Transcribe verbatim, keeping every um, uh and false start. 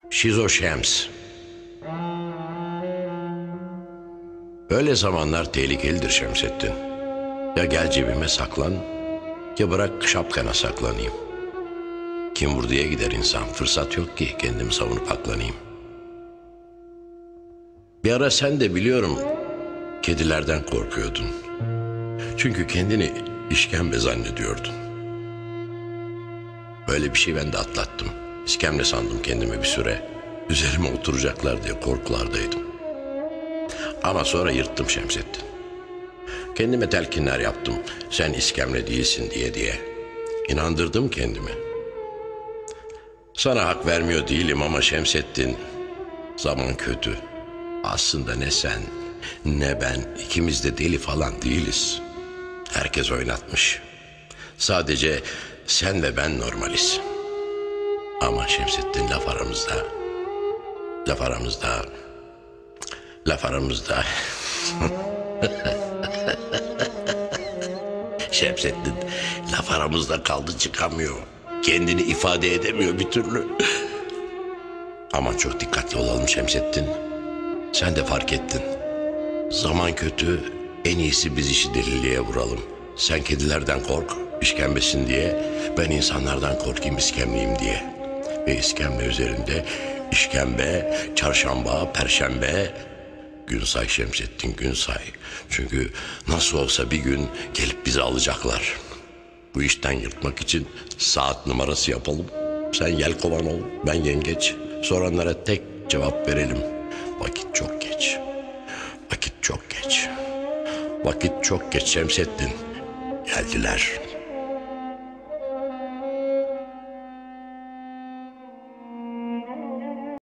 Şizo Şems. Böyle zamanlar tehlikelidir Şemsettin. Ya gel cebime saklan, ya bırak şapkana saklanayım. Kim vurduya gider insan, fırsat yok ki kendimi savunup aklanayım. Bir ara sen de biliyorum kedilerden korkuyordun. Çünkü kendini işkembe zannediyordun. Böyle bir şey ben de atlattım. İskemle sandım kendimi bir süre. Üzerime oturacaklar diye korkulardaydım. Ama sonra yırttım Şemsettin. Kendime telkinler yaptım. Sen iskemle değilsin diye diye. İnandırdım kendimi. Sana hak vermiyor değilim ama Şemsettin, zaman kötü. Aslında ne sen ne ben ikimiz de deli falan değiliz. Herkes oynatmış. Sadece sen ve ben normaliz. Ama Şemsettin laf aramızda. Laf aramızda. Laf aramızda. Şemsettin laf aramızda kaldı, çıkamıyor. Kendini ifade edemiyor bir türlü. Aman çok dikkatli olalım Şemsettin. Sen de fark ettin. Zaman kötü, en iyisi biz işi deliliğe vuralım. Sen kedilerden kork, işkembesin diye. Ben insanlardan korkayım, iskemleyim diye. Ve iskemle üzerinde işkembe, çarşamba, perşembe. Gün say Şemsettin, gün say. Çünkü nasıl olsa bir gün gelip bizi alacaklar. Bu işten yırtmak için saat numarası yapalım. Sen yelkovan ol, ben yengeç. Soranlara tek cevap verelim. Vakit çok geç. Vakit çok geç. Vakit çok geç Şemsettin. Geldiler.